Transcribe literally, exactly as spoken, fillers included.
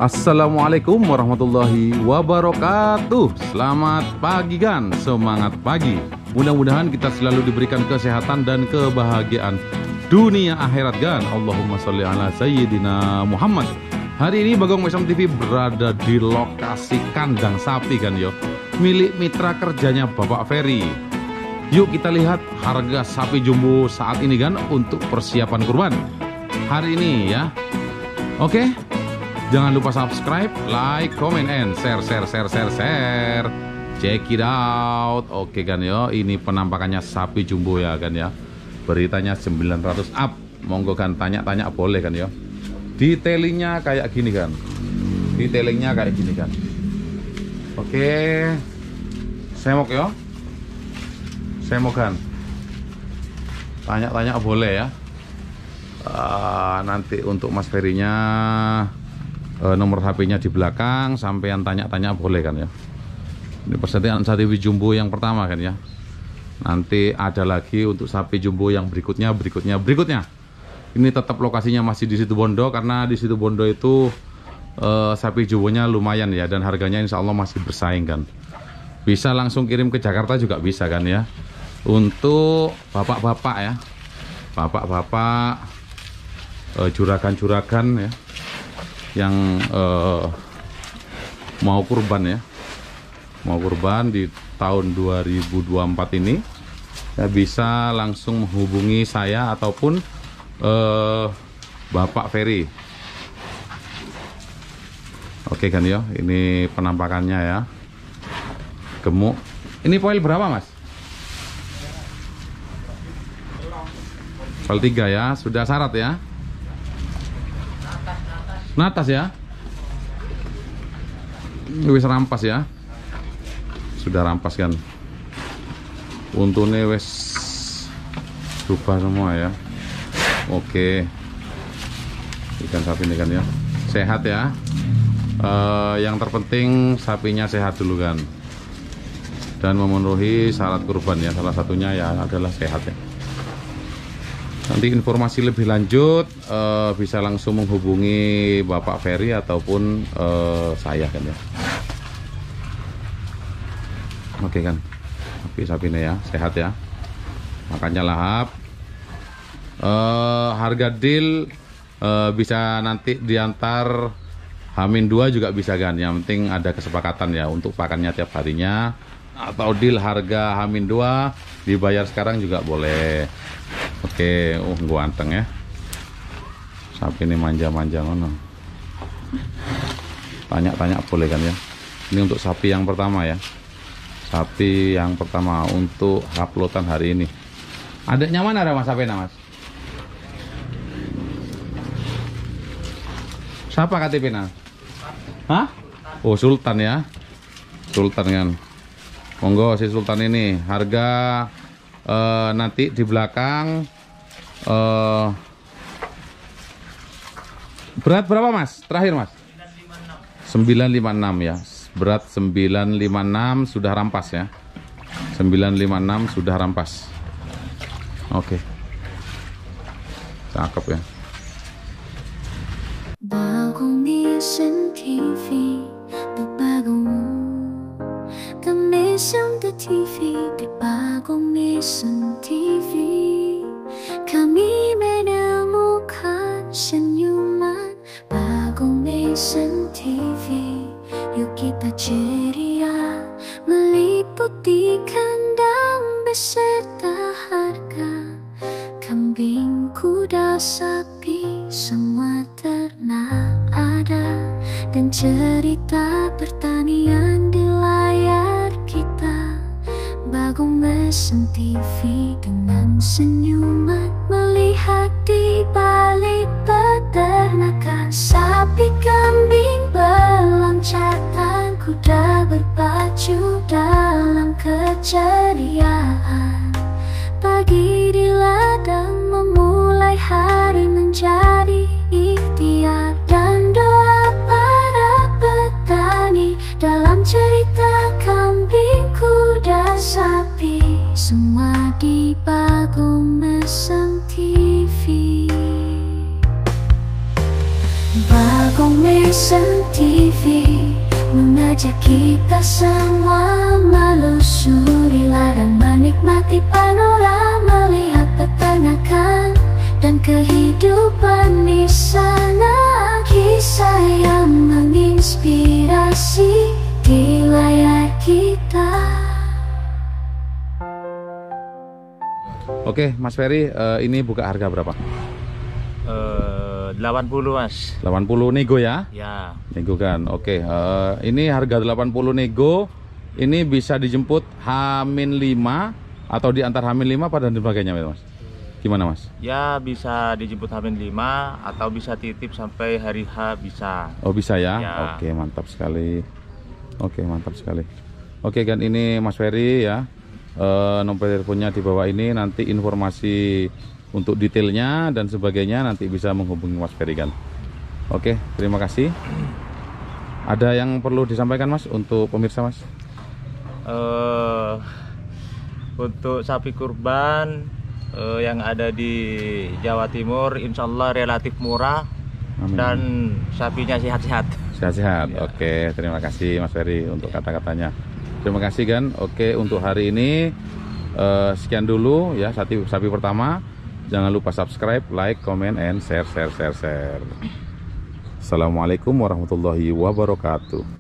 Assalamualaikum warahmatullahi wabarakatuh. Selamat pagi kan, semangat pagi. Mudah-mudahan kita selalu diberikan kesehatan dan kebahagiaan dunia akhirat kan. Allahumma sholli ala sayyidina Muhammad. Hari ini Bagong Mesem T V berada di lokasi kandang sapi kan yo, milik mitra kerjanya Bapak Ferry. Yuk kita lihat harga sapi jumbo saat ini kan untuk persiapan kurban hari ini ya. Oke, jangan lupa subscribe, like, comment, and share, share, share, share, share. Check it out. Oke kan yo, ini penampakannya sapi jumbo ya kan ya. Beritanya sembilan ratus up. Monggo kan tanya-tanya boleh kan yo. Detailingnya kayak gini kan. Detailingnya kayak gini kan. Oke. Semok yo. Semok kan. Tanya-tanya boleh ya. Uh, nanti untuk Mas Ferry-nya uh, nomor H P-nya di belakang, sampean tanya-tanya boleh kan ya. Ini persediaan sapi jumbo yang pertama kan ya. Nanti ada lagi untuk sapi jumbo yang berikutnya, berikutnya, berikutnya. Ini tetap lokasinya masih di Situbondo karena di Situbondo itu uh, sapi jumbonya lumayan ya, dan harganya insya Allah masih bersaing kan. Bisa langsung kirim ke Jakarta juga bisa kan ya. Untuk bapak-bapak ya, bapak-bapak juragan-juragan uh, ya, yang uh, mau kurban ya, mau kurban di tahun dua ribu dua puluh empat ini ya, bisa langsung menghubungi saya ataupun uh, Bapak Ferry. Oke kan ya, ini penampakannya ya, gemuk. Ini poil berapa Mas? Poil tiga ya, sudah syarat ya. Natas ya, wis rampas ya, sudah rampas kan. Untune wis berubah semua ya. Oke, ikan sapi ini kan ya, sehat ya. E, yang terpenting sapinya sehat dulu kan, dan memenuhi syarat kurban ya. Salah satunya ya adalah sehat ya. Nanti informasi lebih lanjut uh, bisa langsung menghubungi Bapak Ferry ataupun uh, saya kan ya. Oke kan, sapi-sapinya ya sehat ya, makannya lahap. Uh, harga deal uh, bisa nanti diantar Hamin dua juga bisa kan. Yang penting ada kesepakatan ya untuk pakannya tiap harinya, atau deal harga Hamin dua dibayar sekarang juga boleh. Oke, uh gua anteng ya. Sapi ini manja-manja ngono. Tanya-tanya boleh kan ya. Ini untuk sapi yang pertama ya. Sapi yang pertama untuk uploadan hari ini. Ada nyaman ada Mas sapi Mas? Siapa K T P-nya? Hah? Oh, Sultan ya. Sultan kan. Monggo si Sultan ini harga Uh, nanti di belakang uh, berat berapa Mas? Terakhir Mas? sembilan lima enam ya. Berat sembilan lima enam sudah rampas ya. sembilan lima enam sudah rampas. Oke. Cakep ya. Bagong Mesem T V, Bagong Mesem T V, Bagong Mesem T V. Kami menemukan senyuman Bagong Mesem T V. Yuk kita ceria meliputi kandang beserta harga kambing, kuda, sapi, semua ternak ada, dan cerita pertanian di layar kita. Bagong Mesem T V dengan senyuman melihat di balik peternakan sapi, kambing, berloncatan, kuda berpacu dalam keceriaan. Pagi di ladang memulai hari menjadi ikhtiar dan doa para petani dalam cerita kambing, kuda, sapi, semua di Bagong Mesem T V. Bagong Mason T V mengajak kita semua melusuri ladang, menikmati panorama, lihat peternakan dan kehidupan di sana. Kisah yang menginspirasi di layar kita. Oke, Mas Ferry, uh, ini buka harga berapa? Uh, delapan puluh, Mas. delapan puluh nego ya? Ya. Nego kan. Oke, uh, ini harga delapan puluh nego. Ini bisa dijemput H minus lima atau diantar H minus lima pada dan sebagainya, Mas. Gimana, Mas? Ya, bisa dijemput H minus lima atau bisa titip sampai hari H bisa. Oh, bisa ya? Ya. Oke, mantap sekali. Oke, mantap sekali. Oke, kan ini Mas Ferry ya. Uh, nomor teleponnya di bawah ini, nanti informasi untuk detailnya dan sebagainya nanti bisa menghubungi Mas Ferry kan. Oke, terima kasih. Ada yang perlu disampaikan, Mas, untuk pemirsa, Mas? Uh, untuk sapi kurban uh, yang ada di Jawa Timur, insya Allah relatif murah. Amin. Dan sapinya sehat-sehat. Sehat-sehat. Ya. Oke, terima kasih Mas Ferry untuk kata-katanya. Terima kasih kan. Oke, untuk hari ini uh, sekian dulu ya sapi sapi pertama. Jangan lupa subscribe, like, comment, and share, share, share, share. Assalamualaikum warahmatullahi wabarakatuh.